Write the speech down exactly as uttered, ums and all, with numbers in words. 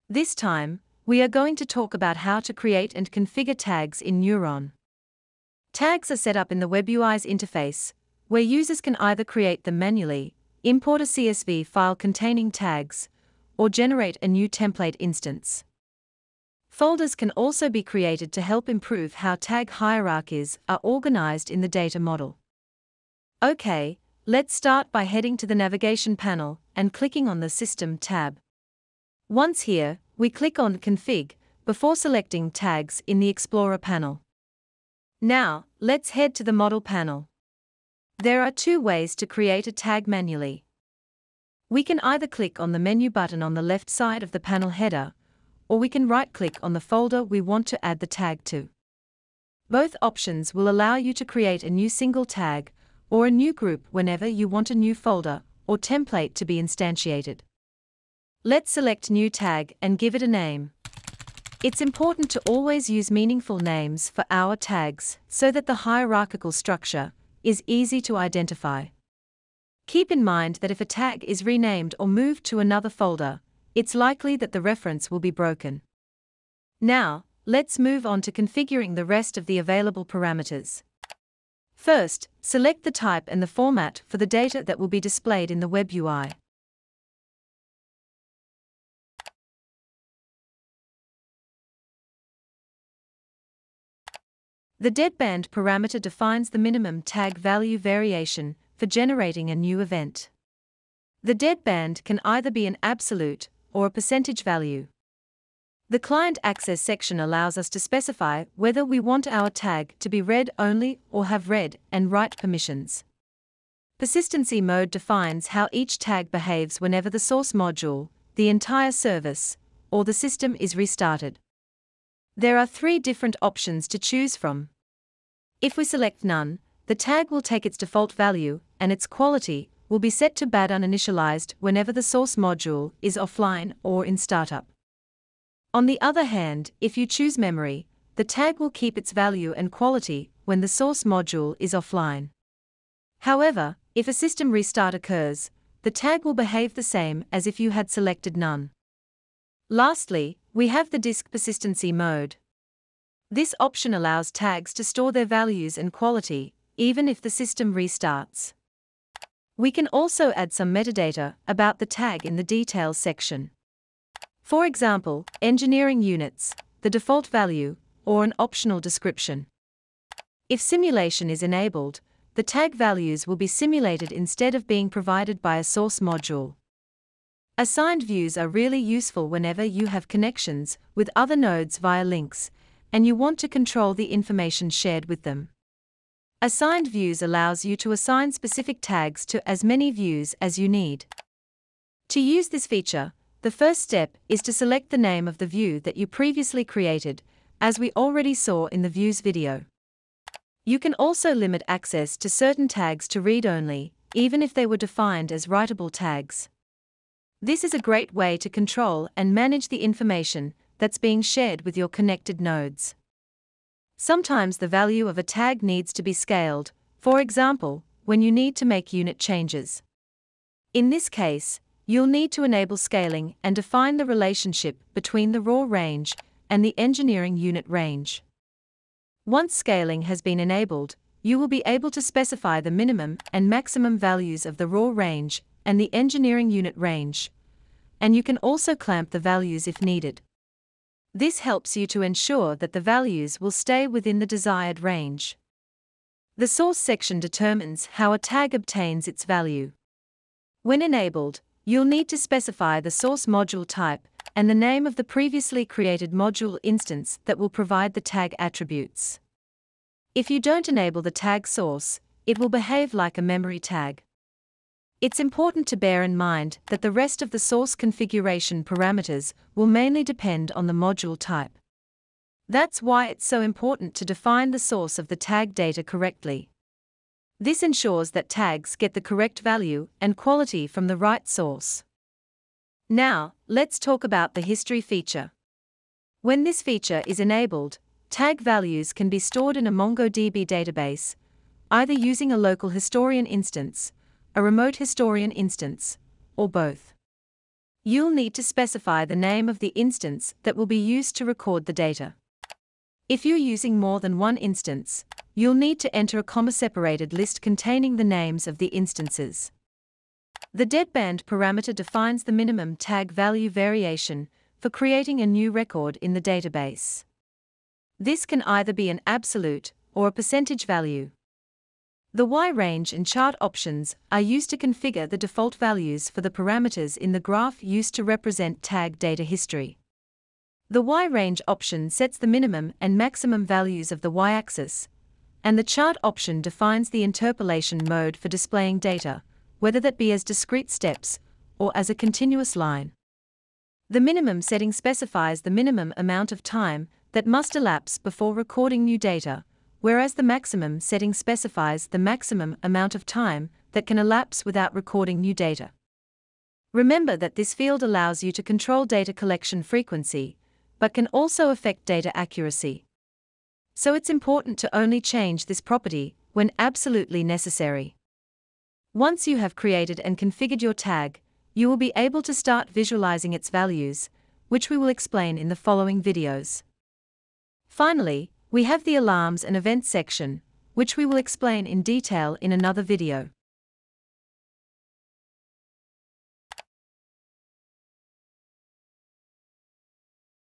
This time, we are going to talk about how to create and configure tags in N three uron. Tags are set up in the WebUI's interface, where users can either create them manually, import a C S V file containing tags, or generate a new template instance. Folders can also be created to help improve how tag hierarchies are organized in the data model. Okay, let's start by heading to the navigation panel and clicking on the System tab. Once here, we click on Config before selecting Tags in the Explorer panel. Now, let's head to the Model panel. There are two ways to create a tag manually. We can either click on the menu button on the left side of the panel header, or we can right-click on the folder we want to add the tag to. Both options will allow you to create a new single tag or a new group whenever you want a new folder or template to be instantiated. Let's select New Tag and give it a name. It's important to always use meaningful names for our tags so that the hierarchical structure is easy to identify. Keep in mind that if a tag is renamed or moved to another folder, it's likely that the reference will be broken. Now, let's move on to configuring the rest of the available parameters. First, select the type and the format for the data that will be displayed in the WebUI. The deadband parameter defines the minimum tag value variation for generating a new event. The deadband can either be an absolute or a percentage value. The Client Access section allows us to specify whether we want our tag to be read only or have read and write permissions. Persistency mode defines how each tag behaves whenever the source module, the entire service, or the system is restarted. There are three different options to choose from. If we select None, the tag will take its default value, and its quality will be set to bad uninitialized whenever the source module is offline or in startup. On the other hand, if you choose Memory, the tag will keep its value and quality when the source module is offline. However, if a system restart occurs, the tag will behave the same as if you had selected None. Lastly, we have the Disk Persistency mode. This option allows tags to store their values and quality, even if the system restarts. We can also add some metadata about the tag in the Details section. For example, engineering units, the default value, or an optional description. If simulation is enabled, the tag values will be simulated instead of being provided by a source module. Assigned views are really useful whenever you have connections with other nodes via links, and you want to control the information shared with them. Assigned views allows you to assign specific tags to as many views as you need. To use this feature, the first step is to select the name of the view that you previously created, as we already saw in the views video. You can also limit access to certain tags to read-only, even if they were defined as writable tags. This is a great way to control and manage the information that's being shared with your connected nodes. Sometimes the value of a tag needs to be scaled, for example, when you need to make unit changes. In this case, you'll need to enable scaling and define the relationship between the raw range and the engineering unit range. Once scaling has been enabled, you will be able to specify the minimum and maximum values of the raw range and the engineering unit range, and you can also clamp the values if needed. This helps you to ensure that the values will stay within the desired range. The source section determines how a tag obtains its value. When enabled, you'll need to specify the source module type and the name of the previously created module instance that will provide the tag attributes. If you don't enable the tag source, it will behave like a memory tag. It's important to bear in mind that the rest of the source configuration parameters will mainly depend on the module type. That's why it's so important to define the source of the tag data correctly. This ensures that tags get the correct value and quality from the right source. Now, let's talk about the history feature. When this feature is enabled, tag values can be stored in a MongoDB database, either using a local historian instance, a remote historian instance, or both. You'll need to specify the name of the instance that will be used to record the data. If you're using more than one instance, you'll need to enter a comma-separated list containing the names of the instances. The deadband parameter defines the minimum tag value variation for creating a new record in the database. This can either be an absolute or a percentage value. The Y range and chart options are used to configure the default values for the parameters in the graph used to represent tag data history. The Y range option sets the minimum and maximum values of the Y-axis, and the chart option defines the interpolation mode for displaying data, whether that be as discrete steps or as a continuous line. The minimum setting specifies the minimum amount of time that must elapse before recording new data, whereas the maximum setting specifies the maximum amount of time that can elapse without recording new data. Remember that this field allows you to control data collection frequency, but can also affect data accuracy. So it's important to only change this property when absolutely necessary. Once you have created and configured your tag, you will be able to start visualizing its values, which we will explain in the following videos. Finally, we have the alarms and events section, which we will explain in detail in another video.